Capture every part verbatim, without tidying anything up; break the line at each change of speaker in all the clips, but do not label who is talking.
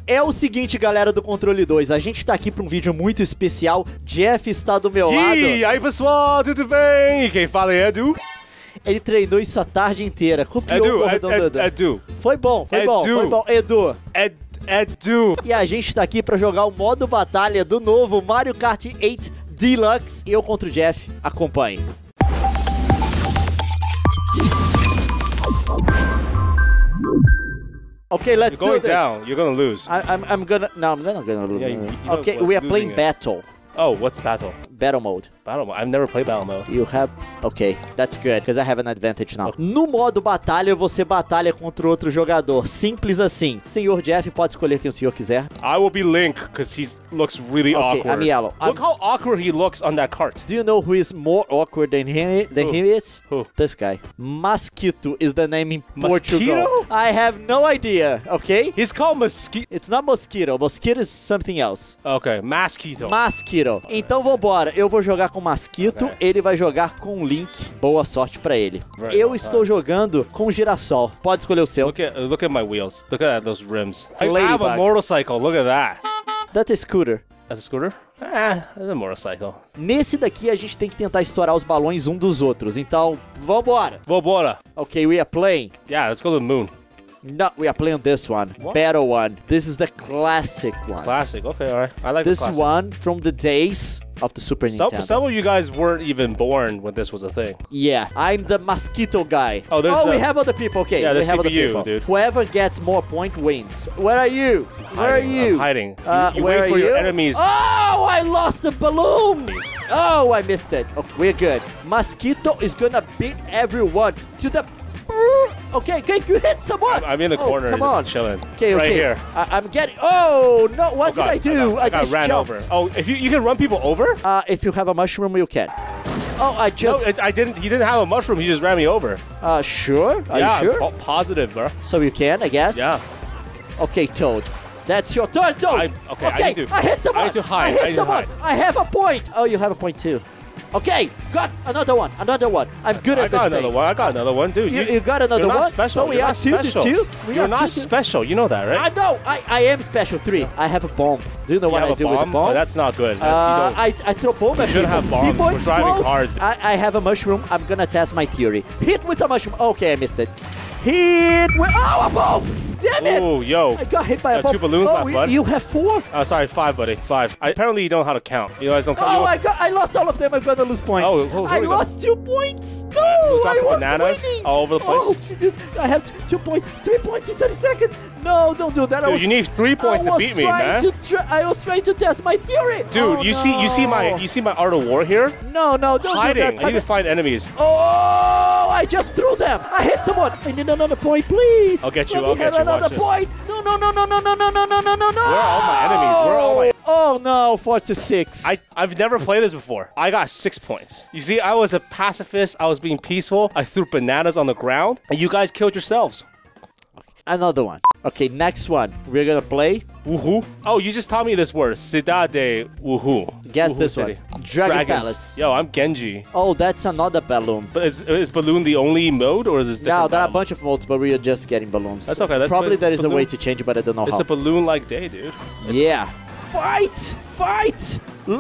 É o seguinte, galera do Controle dois, a gente tá aqui pra um vídeo muito especial. Jeff está do meu lado.
E aí, pessoal, tudo bem? Quem fala é Edu.
Ele treinou isso a tarde inteira. Copiou
Edu,
o corredor
Ed,
do
Ed,
Edu.
Edu.
Foi bom, foi
Edu.
bom, foi bom. Edu.
Ed, Edu.
E a gente tá aqui pra jogar o modo batalha do novo Mario Kart oito Deluxe. Eu contra o Jeff. Acompanhe. Okay, let's
You're going
do this.
down. You're gonna lose.
I, I'm, I'm gonna... No, I'm not gonna lose.
Yeah, you- you know
Okay,
what
we are
losing
playing
is.
battle.
Oh, what's battle?
Battle mode.
Battle mode. I've never played battle mode.
You have... Okay, that's good, because I have an advantage now. No modo batalha, você batalha contra outro jogador. Simples assim. Senhor Jeff pode escolher quem o senhor quiser.
I will be Link because he looks really
Okay,
awkward.
I'm yellow.
Look
I'm-
how awkward he looks on that cart.
Do you know who is more awkward than he, than
Who?
he is?
Who?
This guy. Mosquito is the name in
Mosquito?
Portugal. I have no idea, okay?
He's called Mosquito.
It's not mosquito. Mosquito is something else.
Okay, Mosquito.
Mosquito. Então vambora. Eu vou jogar com Mosquito,
Ok.
ele vai jogar com Link. Boa sorte pra ele.
Very
Eu
well,
estou
right.
jogando com Girassol. Pode escolher o seu.
Look at look at my wheels. Look at those rims. I have
Ladybug.
a motorcycle. Look at that.
That's a scooter.
That's a scooter? Ah, that's a motorcycle.
Nesse daqui a gente tem que tentar estourar os balões um dos outros. Então, vambora.
Vambora.
Ok, we are playing.
Yeah, let's go to the moon.
No, we are playing this one.
What?
Battle one. This is the classic one.
Classic. Okay, all right. I like
This
the classic.
one from the days of the Super
Some,
Nintendo.
some of you guys weren't even born when this was a thing.
Yeah, I'm the mosquito guy.
Oh, there's
we
the-
have other people. Okay,
Yeah,
we
there's
have other
C P U,
people.
dude.
Whoever gets more point wins. Where are you? Where are
Hiding.
you?
I'm hiding.
Uh,
you you
where
wait
are
for your
you?
enemies.
Oh, I lost the balloon. Oh, I missed it. Okay, we're good. Mosquito is gonna beat everyone to the. Okay, okay, you hit someone.
I'm, I'm in the
Oh,
corner
come
just
on.
chilling.
Okay,
right
okay.
here.
I, I'm getting. Oh no! What
Oh,
did
God,
I do?
got, I got
just
ran
jumped.
over. Oh, if you you can run people over?
Uh, if you have a mushroom, you can. Oh, I
No,
just.
it, I didn't. He didn't have a mushroom. He just ran me over.
uh, sure? Are
yeah,
you sure?
po- positive, bro.
So you can, I guess.
Yeah.
Okay, Toad. That's your turn, Toad.
I- okay, I need to-
I hit someone.
I need to hide,
I hit
I need to
someone.
hide.
I have a point. Oh, you have a point too. Okay, got another one. Another one. I'm good
I
at this
got another
thing.
one. I got another one, dude.
You, you got another
you're not
one?
special.
So we
You're
are
not
two
special.
to two. We
You're
are
not
two to-
special. You know that, right?
I know. I, I am special. Three. I have a bomb. Do you know
You
what
have
I
a
do with
bomb?
a bomb?
Oh, that's not good. That-
Uh,
you don't-
I, I throw bomb at
should
people.
have bombs.
People
We're driving
explode.
cars.
I, I have a mushroom. I'm gonna test my theory. Hit with a mushroom. Okay, I missed it. Hit with... Oh, a bomb! Damn it!
Ooh, yo.
I got hit by a
Uh,
bomb.
two balloons
oh,
left,
you-
bud.
You have four?
Oh, sorry, five, buddy. Five. I, apparently, you don't know how to count. You guys don't count.
Oh,
you
I got! I lost all of them. I'm gonna lose points.
Oh, oh, here
I
we go.
lost two points. No,
We'll drop
I
some
was
bananas
winning.
all over the place.
Oh, shit, dude, I have t- two points, three points in thirty seconds. No, don't do that. I
Dude,
was,
you need three points
I
to
was
beat me,
trying
man.
To try, I was trying to test my theory.
Dude,
Oh,
you see, you see my,
no.
you see my art of war here.
No, no, don't
Hiding.
do that.
I need to find enemies.
Oh, I just threw them. I hit someone. I need another point, please.
I'll get you,
Let
I'll
me
get
have
you, watch
another
this.
point. No, no, no, no, no, no, no, no, no, no, no, no.
Where are all my enemies? Where are all my-
Oh no, four to six.
I, I've never played this before. I got six points. You see, I was a pacifist. I was being peaceful. I threw bananas on the ground, and you guys killed yourselves.
Another one. Okay, next one. We're gonna play.
Woohoo. Oh, you just taught me this word. Cidade woohoo.
Guess
Woohoo
this
city.
one. Dragon
Dragons.
Palace.
Yo, I'm Genji.
Oh, that's another balloon.
But is, is balloon the only mode, or is this different?
No, there are a
battle
bunch of modes, but we are just getting balloons.
That's okay, that's
Probably
what-
there is a way
balloon-
to change, but I don't know
It's
how.
a balloon-like day, dude.
Yeah. Fight! Fight!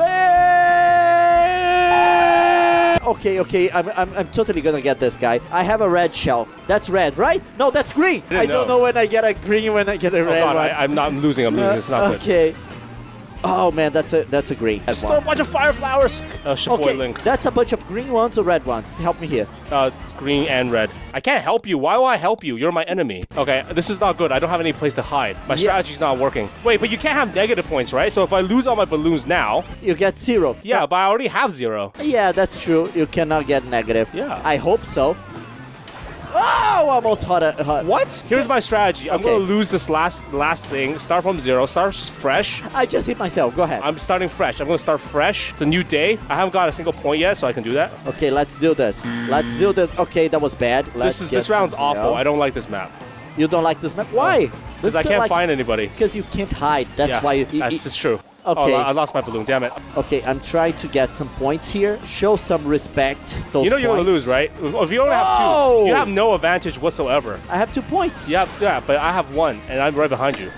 Let... Okay, okay, I'm, I'm, I'm totally gonna get this guy. I have a red shell. That's red, right? No, that's green.
didn't
I don't
know.
know when I get a green, when I get a
Oh
red
god,
one.
I, I'm not I'm losing. I'm losing.
Uh,
It's not good.
okay. Oh man, that's a that's a green.
Just throw a bunch of fire flowers. Oh, shit, boy,
Okay,
Link.
that's a bunch of green ones or red ones. Help me here.
Uh, it's green and red. I can't help you. Why will I help you? You're my enemy. Okay, this is not good. I don't have any place to hide. My
Yeah.
strategy's not working. Wait, but you can't have negative points, right? So if I lose all my balloons now,
You get zero.
yeah, but I already have zero.
Yeah, that's true. You cannot get negative.
Yeah.
I hope so. Oh, almost hot. a- hot.
What? Here's my strategy. I'm
Okay.
gonna lose this last last thing. Start from zero. Start fresh.
I just hit myself. Go ahead.
I'm starting fresh. I'm gonna start fresh. It's a new day. I haven't got a single point yet, so I can do that.
Okay, let's do this. Let's do this. Okay, that was bad. Let's
This is
get
this round's
something
awful.
else.
I don't like this map.
You don't like this map? Why?
Because I can't find anybody.
Because you can't hide. That's
yeah,
why you. you-
that's it's true.
Okay.
Oh, I I lost my balloon. Damn it.
Okay, I'm trying to get some points here. Show some respect. Those
You know you're gonna
points.
lose, right? If you only have
Oh!
two, you have no advantage whatsoever.
I have two points.
Yeah, yeah, but I have one, and I'm right behind you.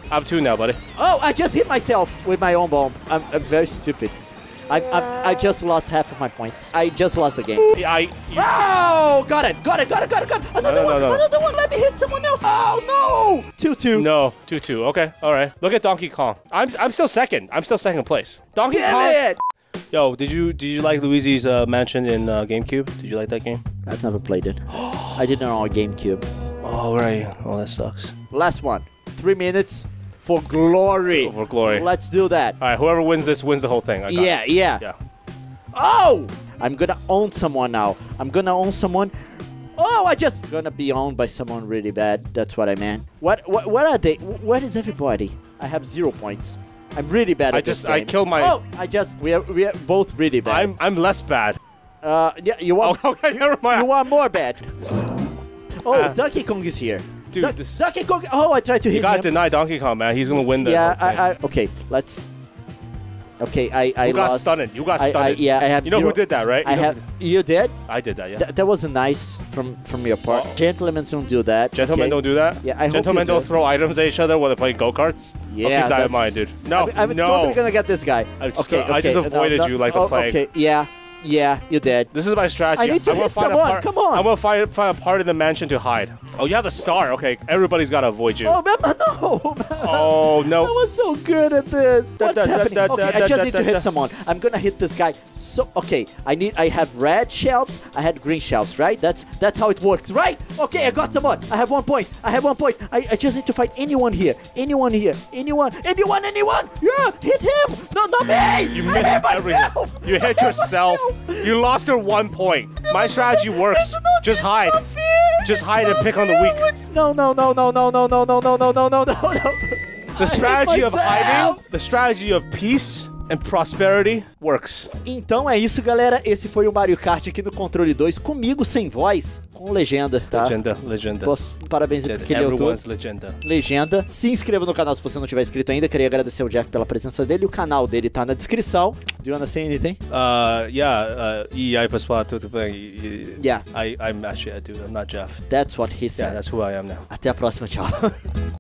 I have two now, buddy.
Oh, I just hit myself with my own bomb. I'm, I'm very stupid. I, I I just lost half of my points. I just lost the game.
Yeah, I. You,
Oh, got it, got it, got it, got it, got it. Another
No, no,
one,
no.
another one. Let me hit someone else. Oh no, two two.
no, two two. Okay, all right. Look at Donkey Kong. I'm I'm still second. I'm still second place. Donkey
Damn
Kong.
it!
Yo, did you did you like Luigi's uh, Mansion in uh, GameCube? Did you like that game?
I've never played it. I did it on GameCube.
Oh right. Oh, that sucks.
Last one. Three minutes for glory.
For glory.
Let's do that.
All right. Whoever wins this wins the whole thing. I got
Yeah,
it.
yeah.
Yeah.
Oh! I'm gonna own someone now. I'm gonna own someone. Oh, I just gonna be owned by someone really bad. That's what I meant. What? What? Where are they? Where is everybody? I have zero points. I'm really bad
I
at
just
this
I
game.
killed my.
Oh, I just we are we are both really bad.
I'm I'm less bad.
Uh, yeah, you want
Oh, okay, never mind.
you want more bad. Oh,
Uh,
Donkey Kong is here.
Dude,
Duck-
this-
Donkey Kong. Oh, I tried to
You
hit
gotta
him.
deny Donkey Kong, man. He's gonna win the.
Yeah,
whole thing.
I, I. Okay, let's. Okay, I I
You got
lost.
stunned. You got
I- I-
stunned.
yeah, I have
You know
zero-
who did that, right?
I
You know
have.
who-
You did?
I did that. Yeah.
Th- that wasn't nice from from your part.
Oh.
Gentlemen don't do that.
Gentlemen
okay?
don't do that.
Yeah, I hope
Gentlemen
you do.
don't throw items at each other while they're playing go karts.
Yeah,
I'll keep that in
that's-
mind, dude. No,
I'm, I'm
no.
totally gonna get this guy.
I just
okay,
go- I
okay.
just avoided you like the
oh,
plague.
Okay, yeah, yeah, you did.
This is my strategy.
I need to
I'm gonna
hit
find a
someone,
part-
come on.
I'm gonna find, find a part of the mansion to hide. Oh, you have the star. Okay, everybody's gotta avoid you.
Oh, man, no, man.
Oh, no.
I was so good at this.
Da,
What's
da, da,
happening?
da,
Okay,
da,
I
da,
just need
da,
to hit
da.
someone. I'm gonna hit this guy. So, okay, I need. I have red shells. I had green shells, right? That's that's how it works, right? Okay, I got someone. I have one point. I have one point. I, I just need to fight anyone here. Anyone here. Anyone. Anyone. Anyone. Yeah, hit him. No, not me.
You
I
missed
hit
everything.
myself.
You
I
hit yourself.
myself.
You lost your one point. My strategy works.
It's not-
Just
it's
hide.
not fair.
Just hide
It's
and
not
pick on the
fair.
weak.
No, no, no, no, no, no, no, no, no, no, no, no, no, no.
The strategy of
myself.
hiding, the strategy of peace and prosperity works.
Então é isso, galera. Esse foi o Mario Kart aqui no Controle dois, comigo sem voz, com legenda, tá?
Legenda, legenda.
Posso, parabéns aí
Legenda.
porque ele é o
Everyone's
todo.
legenda.
Legenda. Se inscreva no canal se você não tiver inscrito ainda. Queria agradecer ao Jeff pela presença dele. O canal dele tá na descrição. Do you wanna say anything?
Uh, yeah, uh, e aí pessoal, tudo bem? E-
Yeah.
I, I'm actually, I do, I'm not Jeff.
That's what he said.
Yeah, that's who I am now.
Até a próxima, tchau.